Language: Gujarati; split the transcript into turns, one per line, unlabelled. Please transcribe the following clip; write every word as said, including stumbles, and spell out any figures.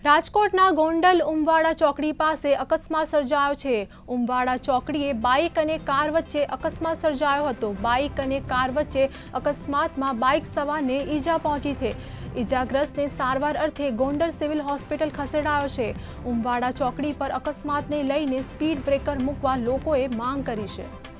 રાજકોટના ગોંડલ ઉમવાડા ચોકડી પાસે અકસ્માત સર્જાયો છે। ઉમવાડા ચોકડીએ બાઇક અને કાર વચ્ચે અકસ્માત સર્જાયો હતો। બાઇક અને કાર વચ્ચે અકસ્માતમાં બાઇક સવારને ઈજા પહોંચી છે। ઈજાગ્રસ્તને સારવાર અર્થે ગોંડલ સિવિલ હોસ્પિટલ ખસેડાયો છે। ઉમવાડા ચોકડી પર અકસ્માતને લઈને સ્પીડ બ્રેકર મૂકવા લોકોએ માંગ કરી છે।